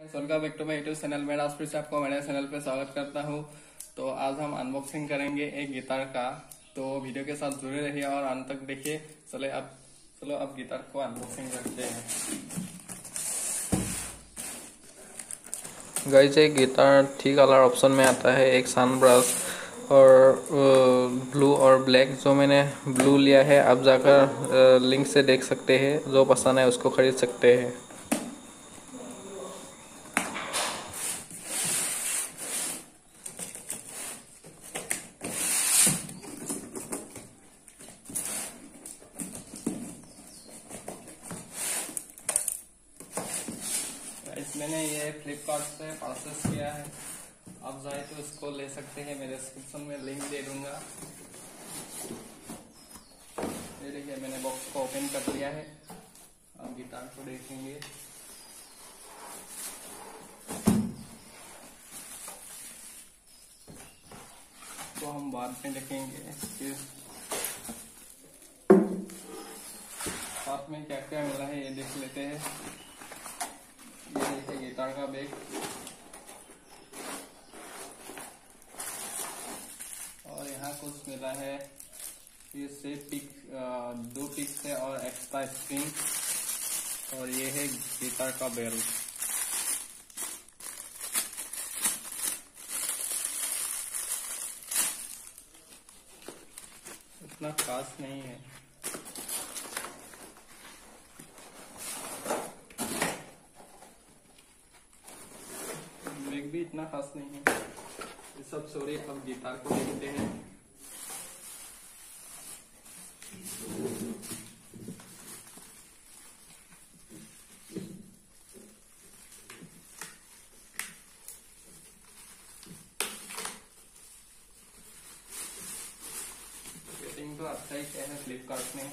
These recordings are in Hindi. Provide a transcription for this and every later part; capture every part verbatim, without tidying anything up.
Welcome back to my YouTube channel. मैं आज फिर से आपको मेरे चैनल पे स्वागत करता हूँ। तो आज हम अनबॉक्सिंग करेंगे एक गिटार का, तो वीडियो के साथ जुड़े रहिए और अंत तक देखिए। चले अब चलो अब गिटार को अनबॉक्सिंग करते हैं। गाइस, एक गिटार थ्री कलर ऑप्शन में आता है, एक सन ब्रश और ब्लू और ब्लैक। जो मैंने ब्लू लिया है, आप जाकर लिंक से देख सकते हैं, जो पसंद है उसको खरीद सकते हैं। मैंने ये फ्लिपकार्ट से परचेस किया है। आप चाहे तो इसको ले सकते हैं, मेरे डिस्क्रिप्शन में लिंक दे दूंगा। ये देखिए, मैंने बॉक्स को ओपन कर लिया है। अब गिटार को देखेंगे। तो हम बाद में देखेंगे कि साथ में क्या क्या मिला है, ये देख लेते हैं। ये देखिए गिटार का बैग, और यहाँ कुछ मिला है। ये से पिक दो पिक्स है और एक्स्ट्रा स्ट्रिंग, और ये है गिटार का बेल। इतना खास नहीं है। बैग भी इतना खास नहीं है। ये सब छोड़े, अब गिटार को देखते हैं। रेटिंग तो अच्छा ही क्या है फ्लिपकार्ट में।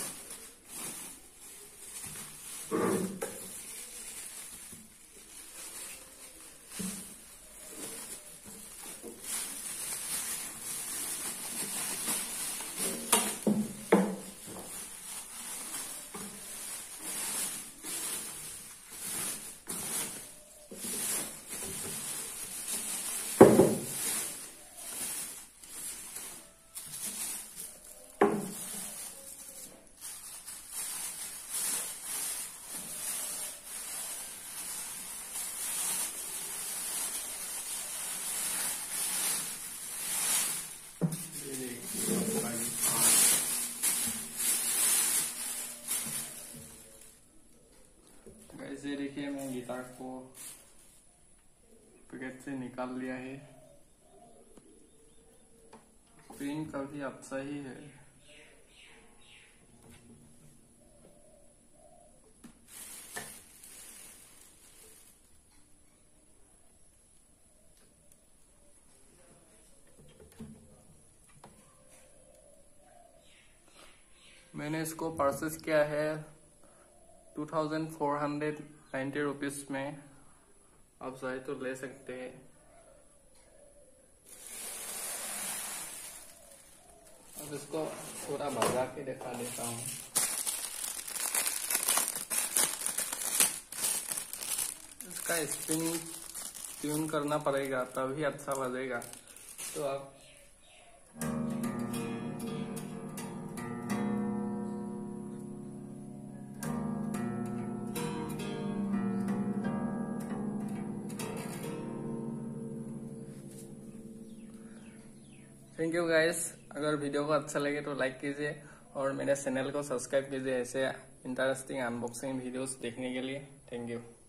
ये देखिए, मैं गिटार को पैकेट से निकाल लिया है। स्क्रीन काफी अच्छा ही है। मैंने इसको परचेस किया है two thousand four hundred ninety rupees में। आप चाहे तो ले सकते हैं। अब इसको थोड़ा बजा के दिखा देता हूँ। इसका स्प्रिंग ट्यून करना पड़ेगा, तभी अच्छा बजेगा। तो आप थैंक यू गाइस। अगर वीडियो को अच्छा लगे तो लाइक कीजिए और मेरे चैनल को सब्सक्राइब कीजिए ऐसे इंटरेस्टिंग अनबॉक्सिंग वीडियोस देखने के लिए। Thank you.